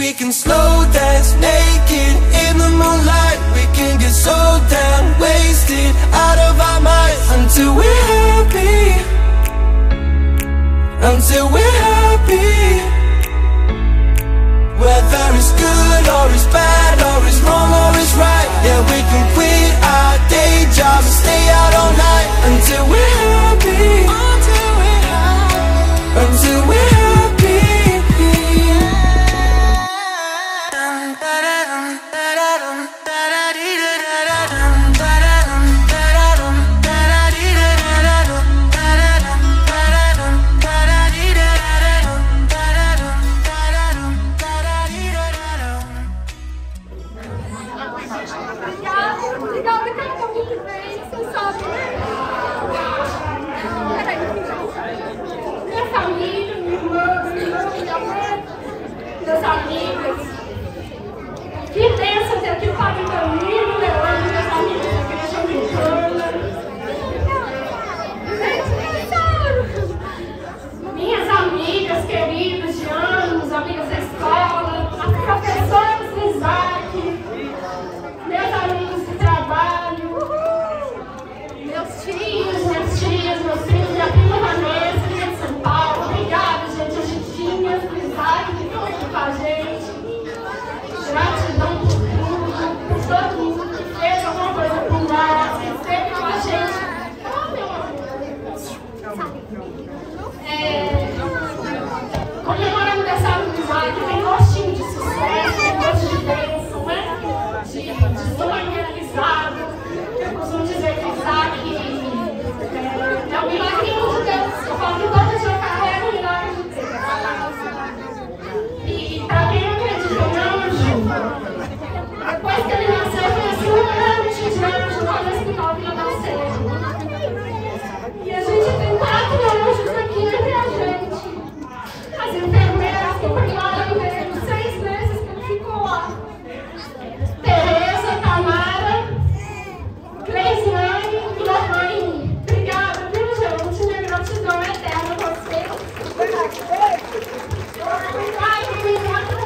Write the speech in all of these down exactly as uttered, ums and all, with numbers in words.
We can slow dance naked in the moonlight. We can get so damn wasted out of our minds until we're happy, until we're happy. Whether it's good or it's bad, or it's wrong or it's right, yeah, we can quit our day job and stay out all night until we're happy, until we're happy, until we're happy. Meus amigos, que bênção ter aqui o Padre Danilo, Leandro, meus amigos da Igreja Americana. Minhas amigas queridas de anos, amigas da escola, as professoras do Isaac, meus amigos de trabalho, meus tios, minhas tias, meus filhos, minha prima Vanessa, minha de São Paulo. Obrigada, gente, as Gitinhas, do Isaac, que estão aqui com a gente. Gratidão por tudo, por todo mundo que fez alguma coisa por nós, que esteve com a gente. Oh, meu amor. É, comemorando o aniversário do Isaac, tem gostinho de sucesso, tem gosto de bênção, né? De, de sonho realizado. Eu costumo dizer que Isaac é, é um milagrinho de Deus. Eu falo que todo dia eu carrego o milagre de Deus. E, e para quem não acredita em anjo, depois que ele nasceu, eu conheci um monte de anjos lá no hospital Vila Nascer. E a gente tem quatro anjos aqui entre a gente. As enfermeiras que cuidaram dele, seis meses que ele ficou lá. Tereza, Tamara, Cleisiane e Lohane. Obrigada, viu, gente? Minha gratidão é eterna a vocês. Ai, obrigada,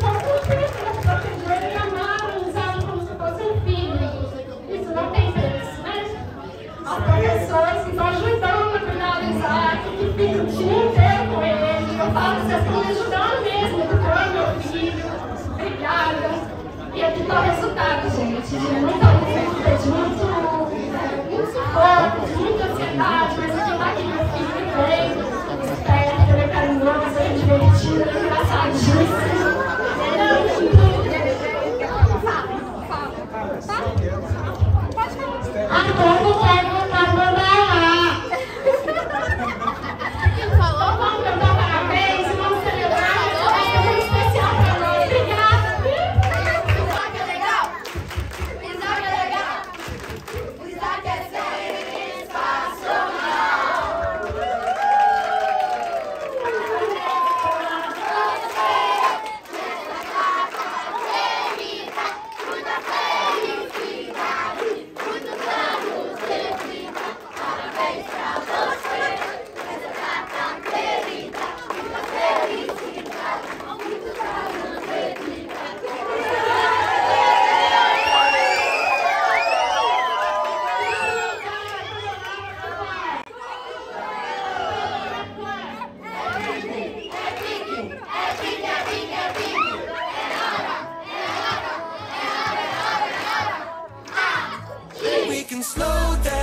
me amaram, usaram como se fossem filhos. Isso não tem preço, né? As professoras que estão ajudando a cuidar do Isaac, que ficam o dia inteiro com ele. Eu falo, vocês estão me ajudando mesmo, educando meu filho. Obrigada. E aqui está o resultado, gente, de muita luta, de muito, muito sufoco, de muita ansiedade, mas aqui está aqui meu filho que vem, esperto, ele é carinhoso, ele é divertido, ele é engraçadíssimo. Ele é lindo. Agora eu quero cantar Bandará. Então vamos cantar parabéns e vamos celebrar essa coisa especial para nós. Obrigada. Isaac é legal. Isaac é legal. Isaac é sensacional. We can slow down.